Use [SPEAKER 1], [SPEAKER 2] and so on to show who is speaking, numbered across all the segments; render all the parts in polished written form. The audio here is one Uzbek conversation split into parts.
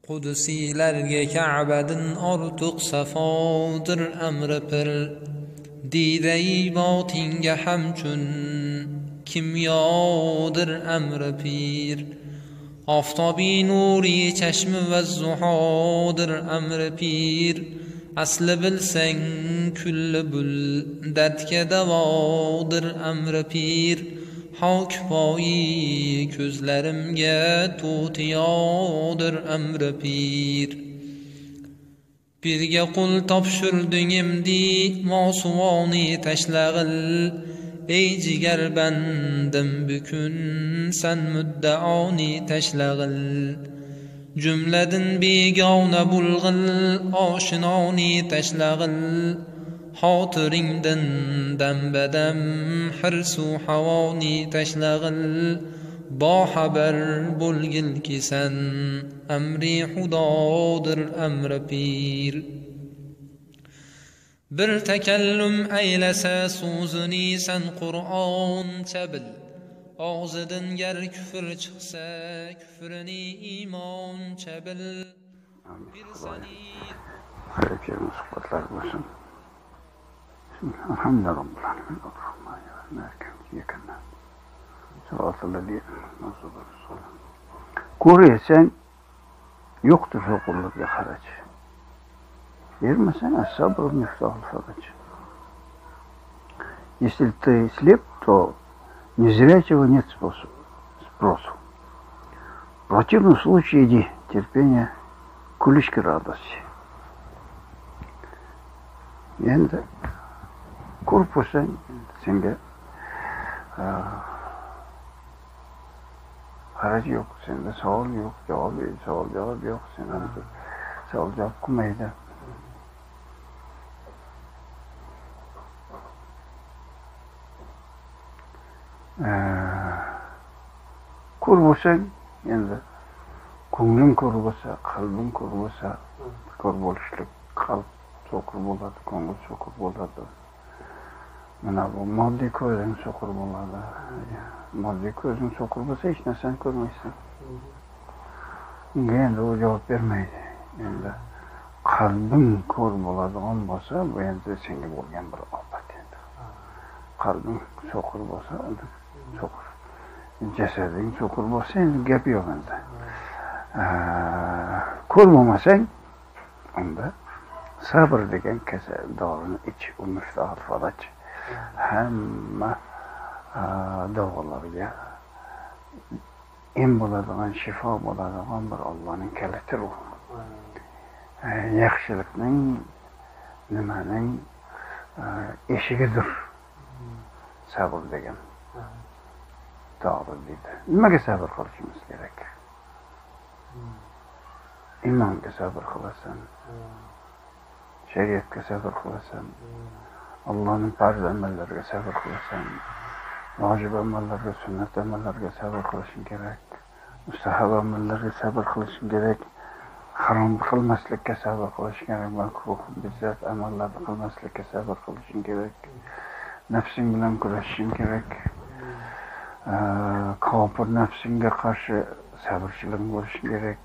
[SPEAKER 1] Qudusiylarga Ka'badan ortiq safodir amri pir, didai botinga hamchun kimyodir amri pir. Oftobi nuri chashmi va zuhodir amri pir, asli bilsang kulli bul dardga davodir amri pir. Hokpoyi ko'zlarimga to'tiyodir amri pir. Pirga qul topshirding emdi mosuvoni tashlag'il, ey jigar bandim bukun san muddaoni tashlag'il. Jumladin begona bulg'il oshinoni tashlag'il, xotiringdan dambadam hirsu havoni tashlag'il. Boxabar bo'lgil ki san amri xudodir amri pir. Bir takallum aylasa so'zini san Qur'on chabil, og'zidan gar kufr chiqsa kufrini iymon chabil.
[SPEAKER 2] Hayırlı sıhbatlar olsun. Elhamdülillah Rabbil Alemin. Rahmanirrahim. Yakından. Sıratı-llezîne nasıl olursa. Kuruyesen yoktur hukullukla haraç. Vermesen es-sabr miftahul faraç. Если ты слеп, то незрячего нет спросу. В противном случае иди, терпение, кулички радости. Endi ko'rib bo'lsang senga haraj yo'q, senda savol yo'q, javob yo'q, sendan savol javob qilmaydi. Ko'r bo'lsang, endi ko'nglim ko'r bo'lsa, qalbim ko'r bo'lsa, ko'r bo'lishlik qalb so'qir bo'ladi, ko'ngil so'qir bo'ladi. Mana bu moddiy ko'zing so'qir bo'ladi. Moddiy ko'zing so'qir bo'lsa, hech narsani ko'rmaysan. Unga endi u javob bermaydi. Endi qalbing ko'r bo'ladigan bo'lsa, bu endi senga bo'lgan bir ofat endi. Qalbing so'qir bo'lsa, so'qir. Jasading so'qir bo'lsa, endi gap yo'q endi. Ko'r bo'lmasang, unda sabr degan kasal dorini ich, u miftahul faraj. Hamma dog'larga em bo'ladigan, shifo bo'ladigan bir Allohning kaliti u. Yaxshilikning nimaning eshigidir. Sabr degan dori deydi. Nimaga sabr qilishimiz kerak? Imonga sabr qilasan. Şeriatga sabr qilasan, Allohning farz amallariga sabr qilasan, vojib amallarga, sunnat amallarga sabr qilishing kerak, mustahab amallarga sabr qilishing kerak, harom qilmaslikka sabr qilishing kerak, makruh bizzat amallarni qilmaslikka sabr qilishing kerak, nafsing bilan kurashishing kerak, kofir nafsingga qarshi sabrchilik bo'lishing kerak.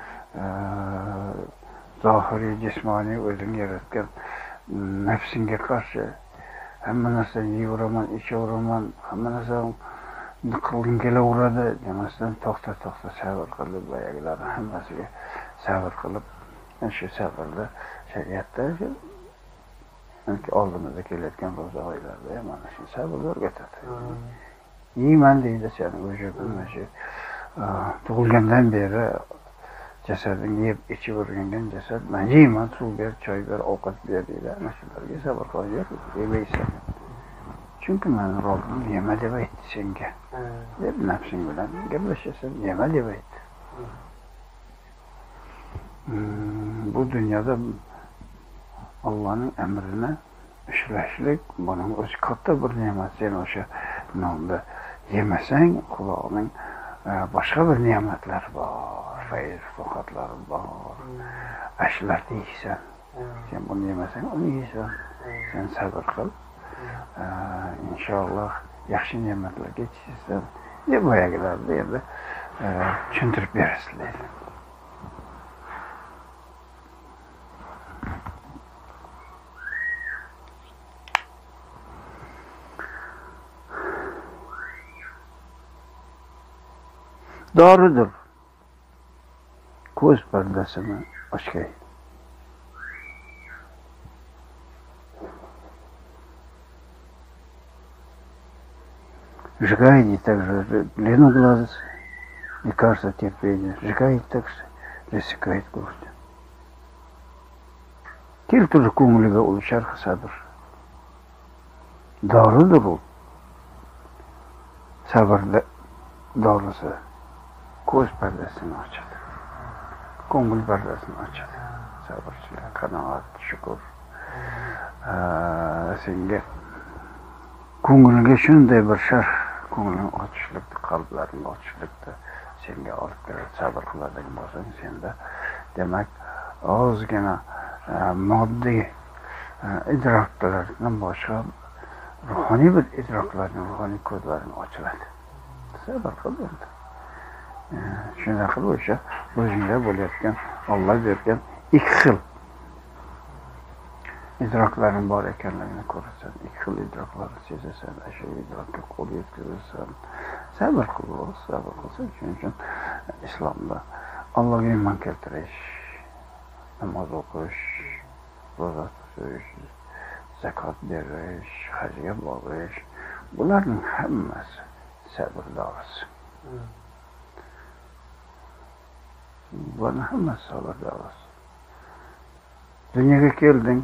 [SPEAKER 2] Zahiri, jismoniy o'zing yaratgan nafsingga qarshi hamma narsani yeyveraman, ichaveraman, hamma narsani qilgim kelaveradi demasdan to'xta sabr qilib, boyagilarni hammasiga sabr qilib, shu sabrda shariatda oldimizda kelayotgan ro'za oylarida mana shu sabrni o'rgatadi. Yeyman deydi seni o'sha shu tug'ilgandan beri jasadini yeb ichib o'rgangan jasad, men yeyman, suv ber, choy ber, ovqat ber deydi. Ana shularga sabr qilib yemaysan. Chunki men Robbim yema deb aytdi senga. Deb nafsing bilan gaplashasan, yema deb aytdi. Bu dunyoda Allohning amrini ushlashlik buning o'zi katta bir ne'mat. Sen o'sha nonda yemasang, Xudoning boshqa bir ne'matlari bor. Fayz fuqatlar bor. Ashlarni yeysan. Sen buni yemasang, uni yeysan. Sen sabr qil. İnşallah yaxshi ne'matlarga yetishsan. Deb boyagilarni endi tushuntirib berasizlar. Doğrudur. Ko'z pardasini ochgay. Сжигайте также длину глаз, лекарство терпения. Сжигает также, рассекает грудь. Keltirdi ko'ngliga ul sharh sabr. Doridir u. Sabrda dorisi ko'z pardasini ochadi. Ko'ngil pardasini ochadi. Sabrchilar, qanoat, shukr. Senga ko'ngilga shunday bir sharh, ko'ngilni ochishlikda, qalblarini ochishlikda senga olib keladi. Sabr qiladigan bo'lsang, senda demak ozgina moddiy idroklardan boshqa ruhoniy bir idroklarning, ruhoniy ko'zlarini ochiladi. Sabr qil endi. Shunday qilib o'sha o'zingda bo'layotgan, Alloh bergan ikki xil idroklaring bor ekanligini ko'rasan, ikki xil idroklarni sezasan, shu idrokka qo'l yetkazasan. Sabr qil, sabr qilsang, shuning uchun islomda Allohga iymon keltirish, namoz o'qish, ro'za tutish, zakot berish, hajga borish, bularning hammasi sabr dorisi. Bularning hammasi sabr dorisi. Dunyoga kelding,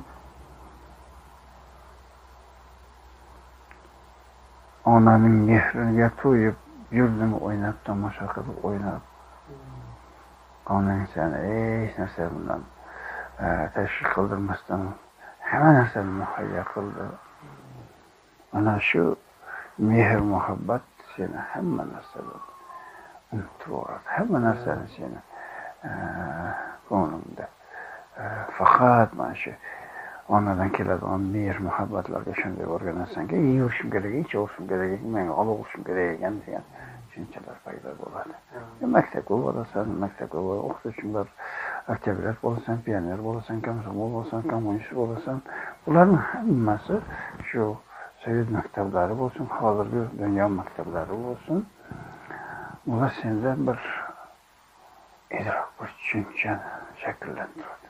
[SPEAKER 2] onaning mehriga to'yib, yurding o'ynab, tomosha qilib o'ynab. Onang seni hech narsa bilan tashviq qildirmasdan hamma narsani muhayyo qildi. Ana shu mehr muhabbat seni hamma narsadan unutib yuboradi. Hamma narsani seni ko'nglingda faqat mana shu onadan keladigan mehr muhabbatlarga shunday o'rganasanki, yeyishim kerak, ichishim kerak, menga olib o'qishim kerak ekan degan tushunchalar paydo bo'ladi. Maktabga borasan, maktabga o'qituvching bor, aktyorlar bo'lasan, pioner bo'lasan, komsomol bo'lasan, kommunist bo'lasan, bularning hammasi shu sovet maktablari bo'lsin, hozirgi dunyo maktablari bo'lsin, ular senda bir idrok, bir tushunchani shakllantiradi.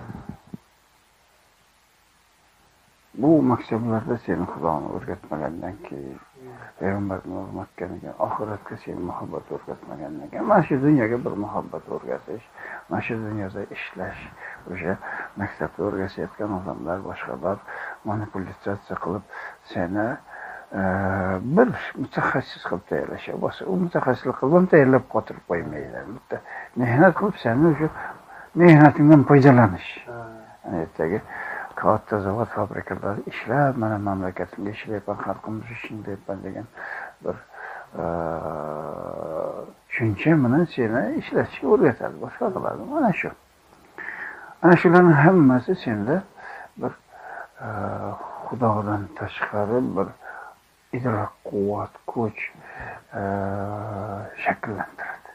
[SPEAKER 2] Bu maktablarda seni Xudoni o'rgatmagandan keyin, payg'ambarni o'rgatmagandan, oxiratga seni muhabbat o'rgatmagandan keyin, mana shu dunyoga bir muhabbat o'rgatish, mana shu dunyoda ishlash, o'sha maktabda o'rgatayotgan odamlar, boshqalar manipulyatsiya qilib seni bir mutaxassis qilib tayyorlashadi. Boshqa u mutaxassislik qilib tayyorlab qotirib qo'ymaydi. Bitta mehnat qilib seni o'sha mehnatingdan foydalanish. Ertaga katta zavod fabrikalar ishlab, mana mamlakatimga ishlayapman, xalqimiz uchun deyapman degan bir tushuncha bilan seni ishlatishga o'rgatadi, boshqa qiladi. Mana shu. Ana shularning hammasi senda bir Xudodan tashqari bir idrok, quvvat, kuch shakllantiradi.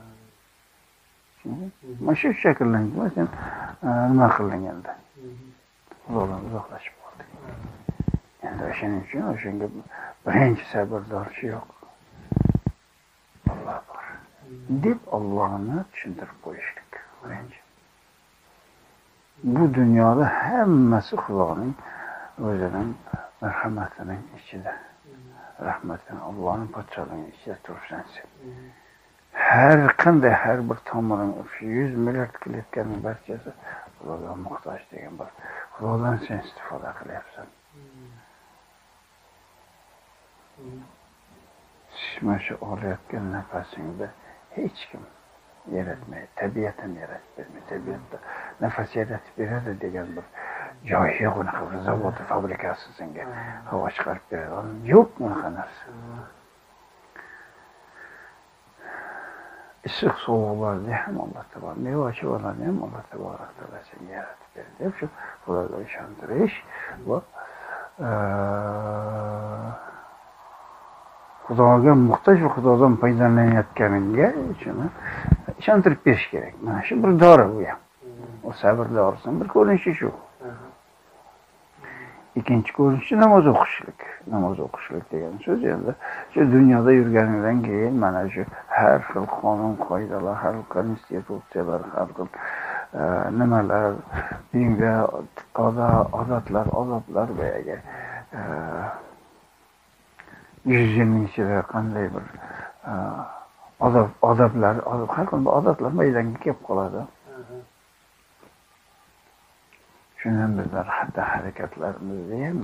[SPEAKER 2] Mana shu shakllangan sen nima qilding endi? Xudodan uzoqlashib qoldik. Endi o'shaning uchun o'shanga birinchi sabrdorchi yo'q. Alloh bor. Deb Allohni tushuntirib qo'yishlik birinchi. Bu dunyoda hammasi Xudoning o'zining marhamatining ichida. Rahmatining, Allohning podshohligining ichida turibsan sen. Har qanday har bir tomiring 100 milliard qilayotganning barchasi Xudoga muhtoj degan bir Xudodan sen istifoda qilyapsan. Mana shu olayotgan nafasingda hech kim yaratmaydi, tabiatan yaratib bermaydi. Tabiatda nafas yaratib beradi degan bir joyi yo'q, unaqa bir zavod, fabrikasi senga havo chiqarib beradi. Yo'q unaqa narsa. Issiq sovuqlarni ham Alloh taolo, meva-chevalarni ham Alloh taolo senga yaratib berdi. Deb shu Xudoga ishontirish va Xudoga muhtoj va Xudodan foydalanayotganingga shuni ishontirib berish kerak. Mana shu bir dori bu ham. O sabr dorisining bir ko'rinishi shu. İkinci ko'rinishi namoz o'qishlik. Namoz o'qishlik degan so'z endi shu dunyoda yurganidan keyin mana shu har xil qonun qoidalar, har xil konstitutsiyalar, har xil nimalar, dinga odatlar boyaga 100 yilning ichida qanday bir odoblar, har xil odatlar maydonga kelib qoladi. Shundan bizlar hatta harakatlarimizda ham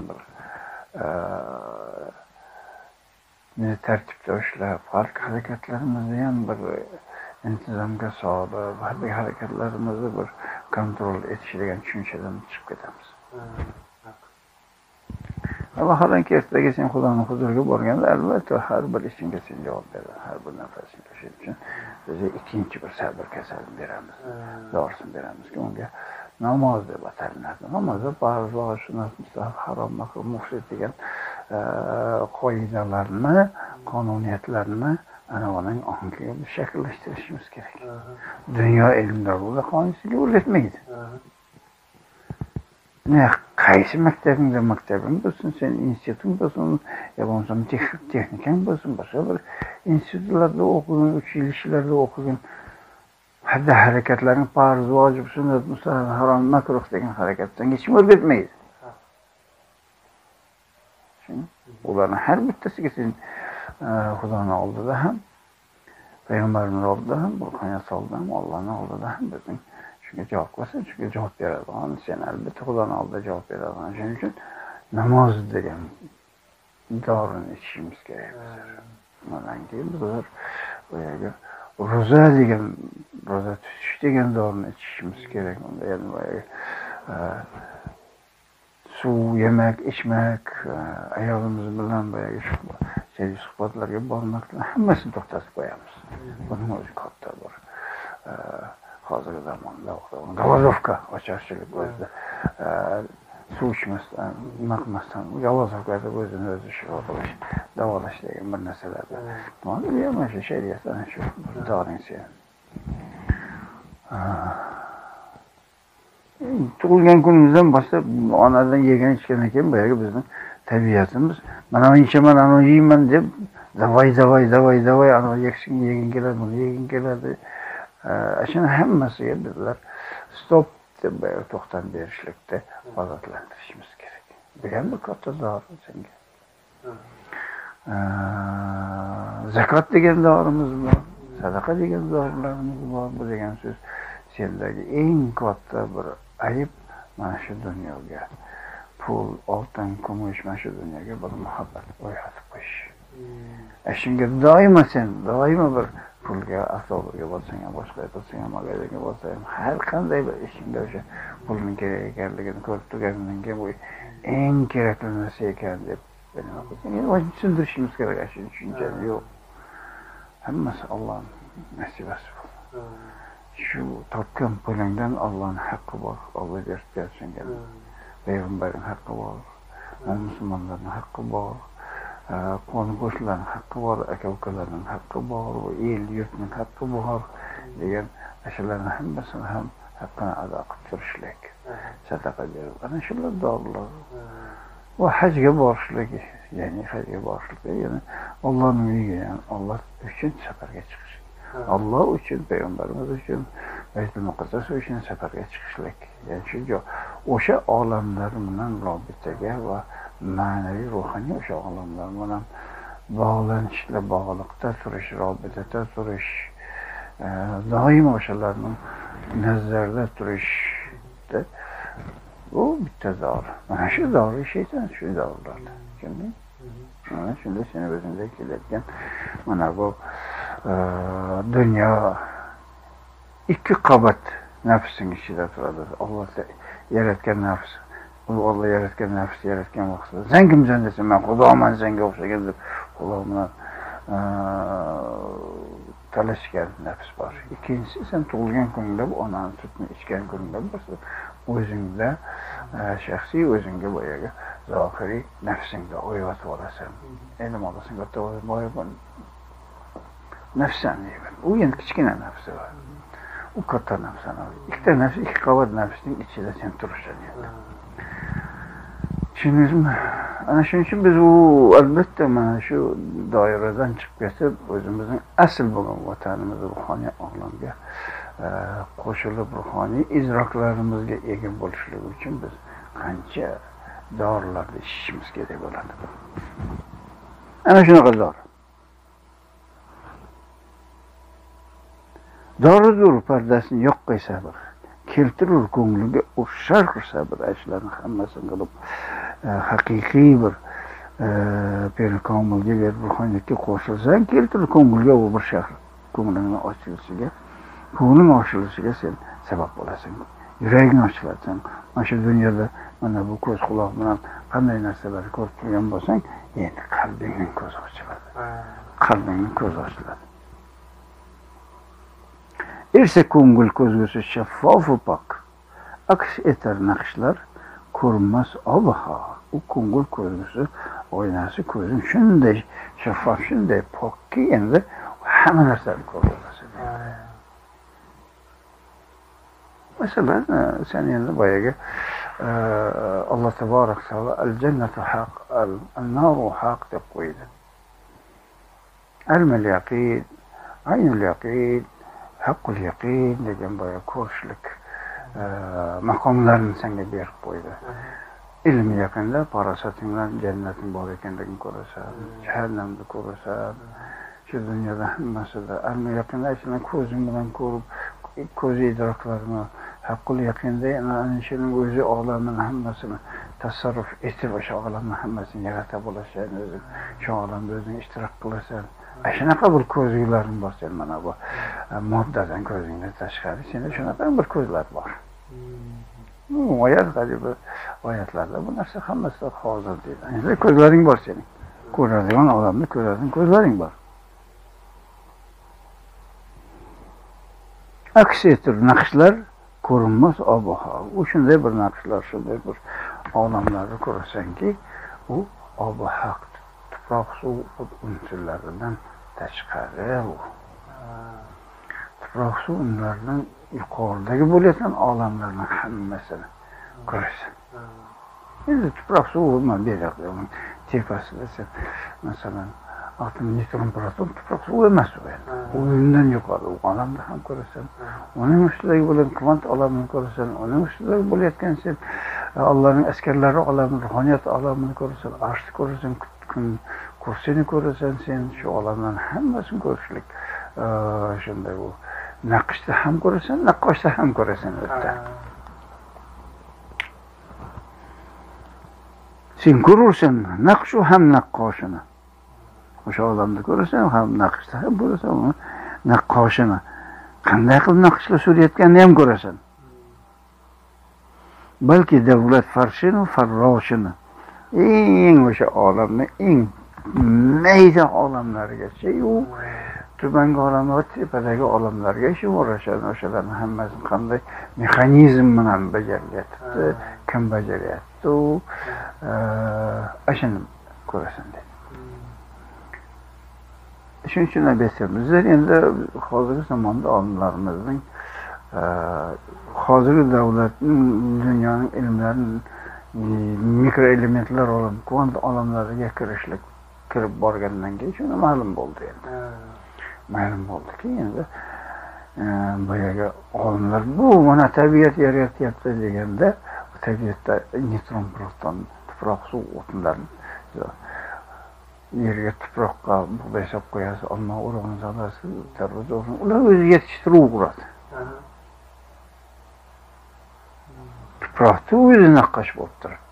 [SPEAKER 2] bir tartibda ushlab, xalq harakatlarimizni ham bir intizomga solib, harbiy harakatlarimizni bir kontrol etish degan tushunchadan chiqib ketamiz. Vaholanki ertaga sen Xudoning huzuriga borganda albatta har bir ishingga sen javob beradi, har bir nafasingga. Shuning uchun biz ikkinchi bir sabr kasalini beramiz, dorisini beramizki unga namoz deb ataladi. Namozda farz va sunnat, mustahab, harom, makruh, mufsid degan qoidalarni, qonuniyatlarni ana uning ongiga shakllantirishimiz kerak. Dunyo ilmlari bu qonunchiga o'rgatmaydi. Ne qaysi maktabing bo'lsin, sen institutun bo'lsin, yo bo'lmasam texnikang bo'lsin, boshqa bir institutlarda o'qigan, 3 yil ishlarda o'qigan hadda harakatlarning farz, vojib, sunnat, mustahab, harom, makruh degan harakatdan hech kim o'rgatmaydi. Ularning har bittasiga sen Xudoning oldida ham, payg'ambarning oldida ham, Qur'onga oldida ham, Allohning oldida ham bizning shunga javob qilsin, shunga javob beradigan, sen albatta Xudoning oldida javob beradigan. Shuning uchun namoz degan dorini ichishimiz kerak bizlar. Bundan keyin bizlar boyaga ro'za tutish degan dorini ichishimiz kerak. Unda yana boyaga suv yemak, ichmak, ayolimiz bilan boyaga suhbatlarga bormakdan hammasini to'xtatib qo'yamiz. Buning o'zi katta bir hozirgi zamonda gavazovka ocharchilik o'zida suv ichmasdan, nima qilmasdan gavazovka deb o'zini o'zi shifo qilish, davolash degan bir narsalarda. Mana shu shariatdan shu doring sen. Tug'ilgan kunimizdan boshlab onadan yegan ichgandan keyin boyaga bizning tabiatimiz mana men ichaman, ana yeyman deb davay ana yegin keladi, buni yegin keladi. Shuni hammasiga bizlar stop deb to'xtab berishlikda ogohlantirishimiz kerak. Bu ham bir katta dori senga. Zakot degan dorimiz bor, sadaqa degan dorilarimiz bor. Bu degan so'z sendagi eng katta bir ayb mana shu dunyoga pul, oltin, kumush mana shu dunyoga bir muhabbat o'yatib qo'yish. Shunga doimo bir pulga, avtomobilga bo'lsang ham, boshqa bo'lsang ham, magazinga bo'lsang ham, har qanday bir ishingda o'sha pulning kerak ekanligini ko'rib turgandan keyin bu eng kerakli narsa ekan deb nima qilsang, o'zini tushuntirishimiz kerak. Shu tushunchani yo'q. Hammasi Allohning nasibasi. Shu topgan pulingdan Allohning haqqi bor. Alloh berib bersinga. Payg'ambarning haqqi bor. Musulmonlarning haqqi bor. Qo'ni qo'shnilarning haqqi bor, aka-ukalarning haqqi bor, el yurtning haqqi bor degan ashulalarning hammasini ham haqqini ado qilib turishlik, sadaqa berib, ana shular dorilar. Va hajga borishlik, ya'ni hajga borishlik, ya'ni Allohning uyiga, Alloh uchun safarga chiqish. Alloh uchun, payg'ambarimiz uchun, Baytul Muqaddas uchun safarga chiqishlik. Ya'ni shu o'sha olamlar bilan robitaga va ma'naviy ruhaniy o'sha olamlar bilan bog'lanishda, bog'liqda turish, robitada turish, doim o'shalarning nazarda turishda bu bitta dori. Mana shu dori shayton shu dorilarda. Tushunding? Mana shunda seni o'zingda kelayotgan mana bu dunyo ikki qabat nafsning ichida turadi. Alloh yaratgan nafs. Alloh yaratgan nafs, yaratgan vaqtida sen kimsan desam, men Xudoman senga o'xshagan deb Xudo bilan talashgan nafs bor. Ikkinchisi sen tug'ilgan kuningda bu onaning sutini ichgan kuningda o'zingda shaxsiy o'zingga boyaga zohiriy nafsingda o'yg'otib olasan. Endi olasan katta boyagan nafsan deyman. U endi kichkina nafsi bor. U katta nafsan. Ikkita nafs, ikki qavat nafsning ichida sen turishsan endi. Tushundingizmi? Ana shuning uchun biz u albatta mana shu doiradan chiqib ketib, o'zimizning asl bo'lgan vatanimiz ruhoniy olamga qo'shilib ruhoniy idroklarimizga ega bo'lishlik uchun biz qancha dorilarni ichishimiz kerak bo'ladi. Ana shunaqa dori. Doridur pardasini yo'q qo'ysa bir, keltirur ko'ngliga ushar sabr ashlarni hammasini qilib haqiqiy bir komilga berib ruhoniyatga qo'shilsang, keltirur ko'ngliga u bir shahr ko'nglining ochilishiga, ko'ngling ochilishiga sen sabab bo'lasan. Yuraging ochiladi. Mana shu dunyoda mana bu ko'z quloq bilan qanday narsalarni ko'rib turgan bo'lsang, endi qalbingning ko'zi ochiladi. Qalbingning ko'zi ochiladi. Erse ko'ngil ko'zgusi shaffof va pok. Aks etar naqshlar ko'rinmas ob-havo. U ko'ngil ko'zgusi oynasi ko'zing shunday shaffof, shunday pokki, endi hamma narsani ko'rib olasan. Masalan, sen endi boyaga Alloh taborak taolo al-jannatu haq, al-naru haq deb qo'ydi. Ilmul yaqin, aynul yaqin, haqqul yaqin degan boya ko'rishlik maqomlarini senga berib qo'ydi. Ilm yaqinda parasatingdan jannatning bor ekanligini ko'rasan, jahannamni ko'rasan. Shu dunyoda hammasida ilm yaqinda aytilgan ko'zing bilan ko'rib, ko'z idroklarini haqqul yaqinda ana shuning o'zi olamning hammasini tasarruf etib, o'sha olamning hammasini yarata bo'lasan, o'zing shu olamda o'zing ishtirok qilasan. Shunaqa bir ko'zlaring bor sen, mana bu moddadan ko'zingdan tashqari senda shunaqa bir ko'zlar bor. Oyat g'aribi oyatlarda bu narsa hammasi hozir deydi. Endi ko'zlaring bor sening. Ko'radigan olamni ko'radigan ko'zlaring bor. Aks etar naqshlar ko'rinmas ob-havo. U shunday bir naqshlar, shunday bir olamlarni ko'rasanki, u ob-havo, tuproq, suv unsurlaridan tashqari u. Tuproq, suv unsurlaridan yuqoridagi bo'layotgan olamlarning hammasini ko'rasan. Endi tuproq, suv bo'lmay beradi. Tepasida sen masalan atom, neytron, proton, tuproq suv emas u. Undan yuqori olamni ham ko'rasan. Uning ustidagi bo'lgan kvant olamini ko'rasan. Uning ustidagi bo'layotgan sen Allohning askarlari olamini, ruhoniyat olamini ko'rasan, arshni ko'rasan, kursini ko'rasan, sen shu olamlarning hammasini ko'rishlik shunday u naqshda ham ko'rasan, naqqoshda ham ko'rasan o'tda. Sen ko'rursan naqshu ham naqqoshini. O'sha olamda ko'rasan, ham naqshda ham ko'rasan, naqqoshini. Qanday qilib naqshga surayotganini ham ko'rasan. Balki davlat farshini, farroshini, eng o'sha olamni eng mayda olamlargacha, u tubangi olamlar, tepadagi olamlarga shu o'rashadi. O'shalarning hammasini qanday mexanizm bilan bajarilyapti, kim bajaryapti, ashuni ko'rasan dedi. Shuning uchun bizlar endi hozirgi zamonda olimlarimizning hozirgi davlatning dunyoning ilmlarining mikroelementlar olam, kvant olamlariga kirib borgandan keyin shuni ma'lum bo'ldi endi. Ma'lum bo'ldiki, endi boyaga olimlar bu mana tabiat yaratyapti deganda, tabiatda neytron, proton, tuproq, suv o'tinlarni yerga tuproqqa bug'doy solib qo'yasiz, olma urug'ini solasiz, tarvuz urug'ini, ular o'zi yetishtirib uradi. Tuproqni o'zi naqqosh bo'lib turibdi.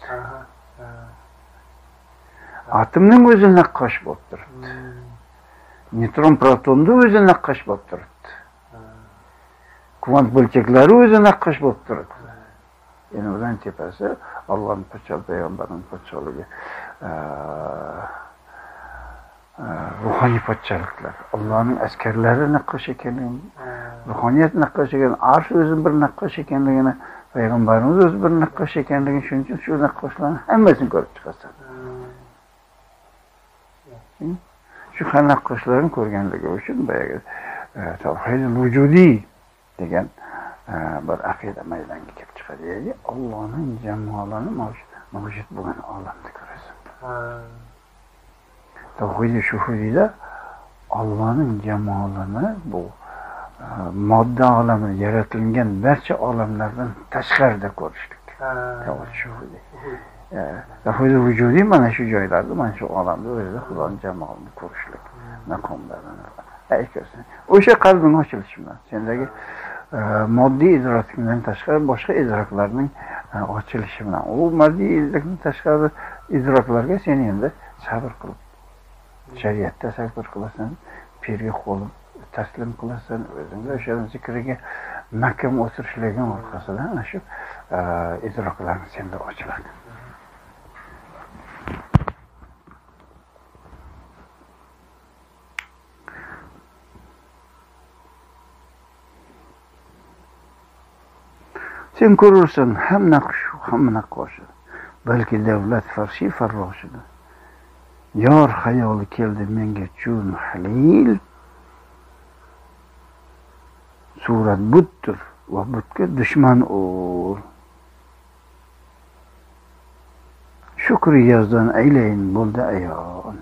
[SPEAKER 2] Atomning o'zi naqqosh bo'lib turibdi. Neytron, protonni o'zi naqqosh bo'lib turibdi. Kvant bo'lchaklari o'zi naqqosh bo'lib turibdi. Yana udan tepasi Allohning podshoh payg'ambarning podshohligi, ruhoniy podshohliklar, Allohning askarlari naqqosh ekanligini, ruhoniyat naqqosh ekanligini, arsh o'zi bir naqqosh ekanligini, payg'ambarimiz o'zi bir naqqosh ekanligini, shuning uchun shu naqqoshlarning hammasini ko'rib chiqasan. Shu naqqoshlarni ko'rganligi uchun boyaga tavhidul vujudiy degan bir aqida maydonga kelib chiqadi. Ya'ni Allohning jamolini mavjud bo'lgan olamni ko'rasan. Tavhid-i shuhudiyda Allohning jamolini bu modda olami yaratilgan barcha olamlardan tashqarida ko'rishlik. Tavhid shuhudi. Tavhid vujudiy mana shu joylarda, mana shu olamda o'zida Xudoning jamolini ko'rishlik maqomlarini aytsan. O'sha qalbing ochilishi bilan sendagi moddiy idrokdan tashqari boshqa idroklarning ochilishi bilan u moddiy idrokdan tashqari idroklarga sen endi sabr qilib shariatda sabr qilasan, pirga qo'lib taslim qilasan, o'zingga o'sha zikriga mahkam o'tirishliging orqasidan ana shu idroklar senda ochiladi. Sen ko'rursan hamma qush, hamma qo'shi. Balki davlat farshi farroshida. Yor xayoli keldi menga chun halil. Surat buttur va butga dushman ol. Shukri yazdan aylayin bo'ldi ayon.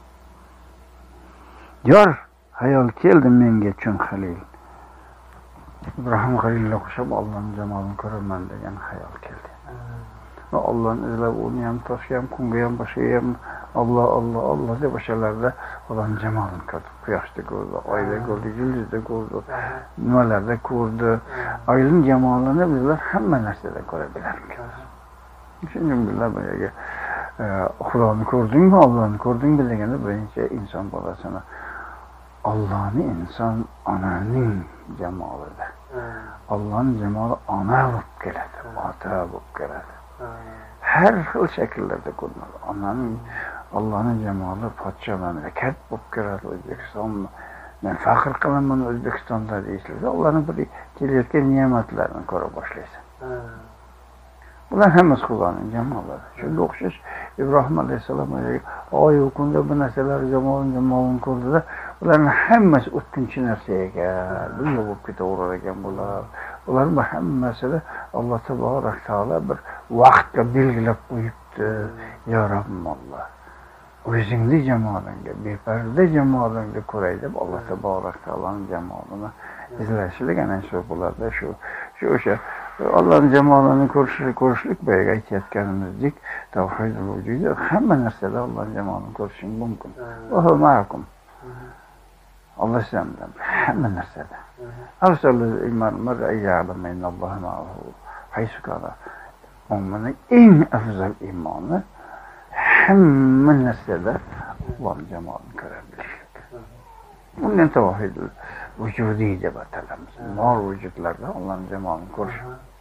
[SPEAKER 2] Yor xayol keldi menga chun halil. İbrahim Halil'le kuşab Allah'ın cemalini ko'raman degan hayal keldi. Ve Allah'ın izlab onu ham toshga ham kunga ham boshqa ham Allah deb o'shalarda Allah'ın cemalini ko'rdi. Quyoshda ko'rdi, oyda ko'rdi, yulduzda ko'rdi, nimalarda ko'rdi. Oyning jamolini bizlar hamma narsada ko'ra bilamiz. Shuning bilan boyaga Xudoni ko'rdingmi, Allah'ni ko'rdingmi deganda birinchi inson bolasini Allah'ni inson onaning jamolida. Allah'ın jamoli ona bo'lib keladi, ota bo'lib keladi. Har xil shakllarda ko'rinadi. Allah'ın jamoli podsho mamlakat bo'lib keladi O'zbekiston. Men faxr qilaman O'zbekistonda deyishlar. Allah'ın bir kelayotgan ne'matlarini ko'ra boshlaysan. Bular hammasi Xudoning jamolari. Shunga o'xshash İbrahim alayhisalomga oy kunda bu narsalar jamolini ko'rdida, ularning hammasi o'tkinchi narsa ekan, dunyo bo'lib ketaverar ekan bular. Ularning hammasida Alloh taborak taolo bir vaqtga belgilab qo'yibdi. Ya Rabbim Alloh, o'zingni jamolingga, beparda jamolingga ko'ray deb Alloh taborak taoloning jamolini izlashlik ana shu bularda o'sha Allah'ın cemalini ko'rishlik boyaga aytayotganimizdek tavhid vujudi hamma narsada Allah'ın cemalini ko'rishing mumkin. Va huwa ma'akum. Allah sizdan hamma narsada. Afzalul iman mar'a ya'lamu inna Alloha ma'ahu. Haysu kana. Mu'minning eng afzal iymoni hamma narsada Allah'ın cemalini ko'rishlik. Bundan tavhid vujudi deb atalamiz. Mor vujudlarda Allah'ın cemalini ko'rish.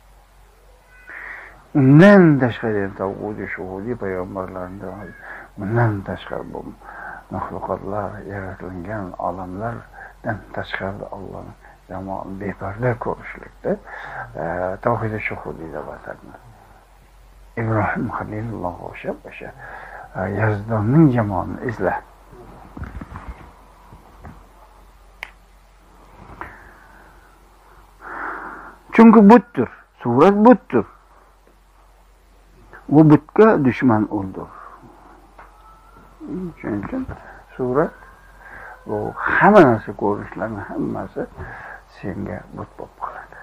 [SPEAKER 2] Undan tashqari tavhid shuhudi payg'ambarlarida bundan tashqari bu mahluqotlar yaratilgan olamlardan tashqari Allohning jamolini beparda ko'rishlikda tavhid shuhudi deb ataladi. İbrahim Halilullohga o'xshab o'sha Yazdonning jamolini izla. Çünkü buttur, surat buttur. O butga düşman oldu. Çünkü surat bu hamma narsa ko'rishlarning hammasi senga but bo'lib qoladi.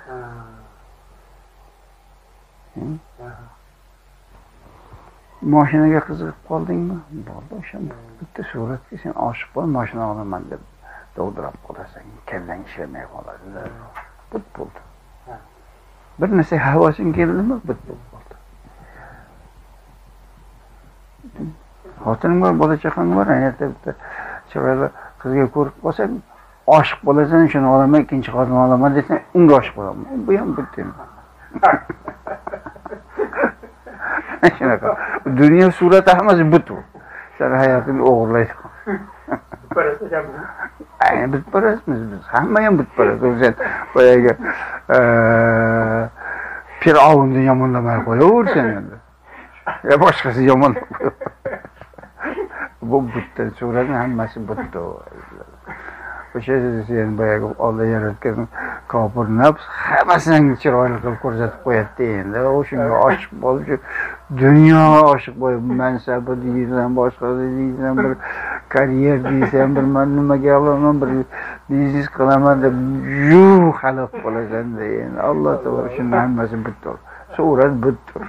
[SPEAKER 2] Mashinaga qiziqib qoldingmi? Bo'ldi, o'sha bitta suratga sen oshiq bo'lib mashina olaman deb dovdirab qolasan, kallang ishlamay qoladi. But bo'ldi. Bir narsa havosing keldimi, bit bo'ldi. Xotining bor, bola chaqang bor, aytda bitta chiroyli qizga ko'rib qolsang, oshiq bo'lasan, shuni olaman, ikkinchi xotin olaman desang, unga oshiq bo'laman. Bu ham bitta. Shunaqa. Dunyo surati hammasi but. Sen hayotini o'g'irlaydi. Ayni bitparasmiz biz. Hamma ham bitparas. O'zing boyaga Firavunni yomonlamay qo'yaversan endi. Ya boshqasi yomon. Bu bitta suratning hammasi bitta. O'sha sen boyaga Alloh yaratgan kofir nafs hammasini chiroyli qilib ko'rsatib qo'yadi endi. O'shunga oshiq bo'lib, dunyo oshiq bo'lib, mansabi deysan, boshqa deysan, bir karyer deysan, bir men nimaga olaman, bir biznes qilaman deb halok bo'lasan deyin. Alloh taolo shuni hammasi bitdir. Surat bitdir.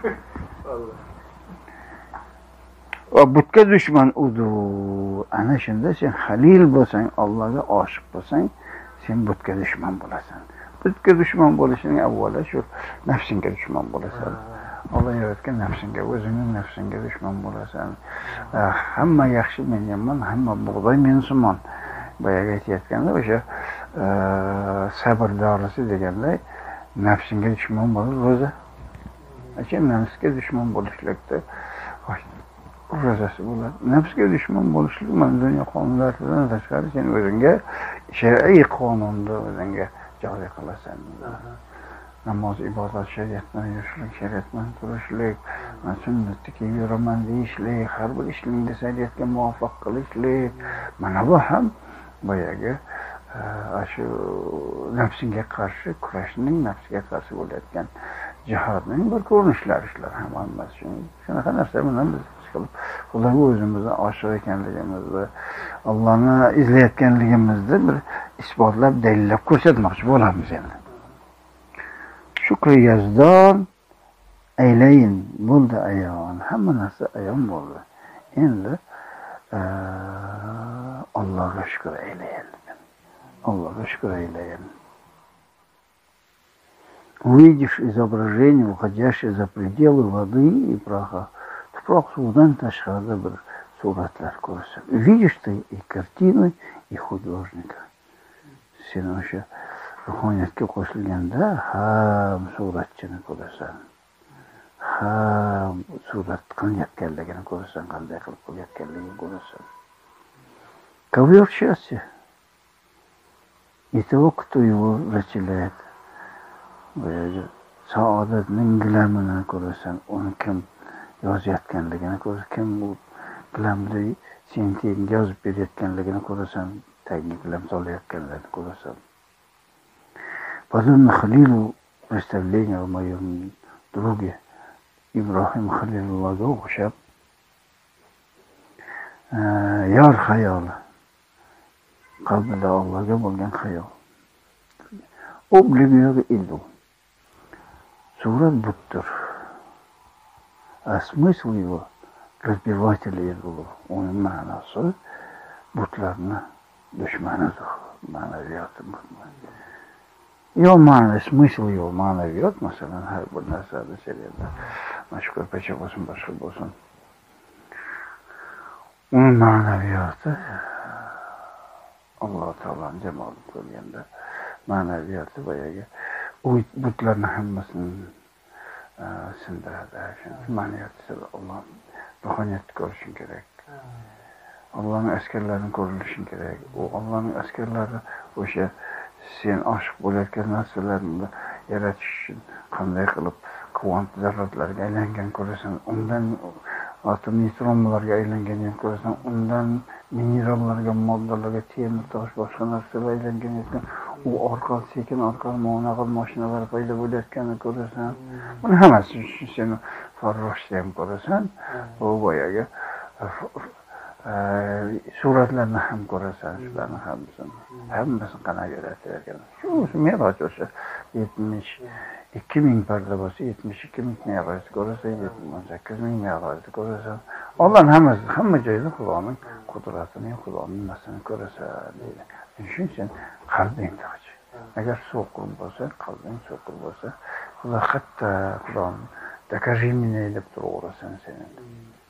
[SPEAKER 2] Va butga dushman udu. Ana shunda sen halil bo'lsang, Allohga oshiq bo'lsang, sen butga dushman bo'lasan. Butga dushman bo'lishing avvalo shu nafsingga dushman bo'lasan. Alloh yaratgan nafsingga, o'zingning nafsingga dushman bo'lasan. Hamma yaxshi men yomon, hamma bug'doy men simon. Boyaga aytayotganda o'sha sabr dorisi deganday nafsingga dushman bo'lib ro'za. Acha nafsga dushman bo'lishlikda ro'zasi bo'ladi. Nafsga dushman bo'lishlik mana dunyo qonunlaridan tashqari sen o'zingga shar'iy qonunda o'zingga joriy qilasan. Namoz, ibodat, shariatdan yurishlik, shariatdan turishlik, sunnatga kiyib yuraman deyishlik, har bir ishingda shariatga muvofiq qilishlik. Mana bu ham boyagi shu nafsingga qarshi kurashning, nafsga qarshi bo'layotgan jihodning bir ko'rinishlari ishlar hammasi. Shunaqa narsa bilan biz qilib Xudoga o'zimizni oshiq ekanligimizni, Allohni izlayotganligimizni bir isbotlab, dalillab ko'rsatmoqchi bo'lamiz endi. Shukri yazdon aylayin bo'ldi ayon. Hamma narsa ayon bo'ldi. Endi Allohga shukr aylayin. Allohga shukr aylayin. Увидишь изображение, уходящее за пределы воды и праха, tuproq suvdan tashqarida bir suratlar ko'rasan. Видишь ты и картины, и художника. Sen o'sha ruhoniyatga qo'shilganda ham suratchini ko'rasan. Ham surat qilayotganligini ko'rasan, qanday qilib qilayotganligini ko'rasan. Ковер счастья. И того, кто его расчленяет. Saodatning gilamini ko'rasan, uni kim yozayotganligini ko'rasan, kim bu gilamni sen tenga yozib berayotganligini ko'rasan, tagiga gilam solayotganligini ko'rasan. Подобно Халилу представление о моем друге Ибрахим Халилуллahga o'xshab yor xayoli, qalbida Allohga bo'lgan xayol. Oblivion иду. Сурат Буттер. А смысл его разбиватель был. Он манасы Бутларна душманазу манавиятı. Его мана, смысл его манавият, mesela her bir nasada seriyada. Maşkur peçe olsun, başka olsun. Onun manaviyatı Allah Teala'nın cemalı koyuyanda manaviyatı bayağı o butların hammasını sindiradi. Manaviyatı Allah'ın ruhaniyatı görüşün gerek. Allah'ın askerlerini görülüşün gerek. O Allah'ın askerleri o şey sen aşık bo'layotgan narsalarni yaratish uchun qanday qilib kvant zarralarga aylangan ko'rasan, undan atom neutronlarga aylangan ko'rasan, undan minerallarga, moddalarga, temir, tosh, boshqa narsalar aylangan ekan, u orqali sekin orqali monaqa mashinalar paydo bo'layotganini ko'rasan. Buni hammasi sen farroshda ham ko'rasan. Bu boyaga suratlarni ham ko'rasan, shularni hammasini qanaqa yaratgan. Shu Me'roj o'sha 72 ming parda bo'lsa, 72 ming Me'roj ko'rasan, 18 ming Me'roj ko'rasan. Allohning hammasi, hamma joyda Xudoning qudratini, Xudoning nasini ko'rasan deydi. Shuning uchun qalbingni och. Agar so'qir bo'lsa, qalbing so'qir bo'lsa, Xudo hatto Xudoning dakaji meni deb turaversan sen.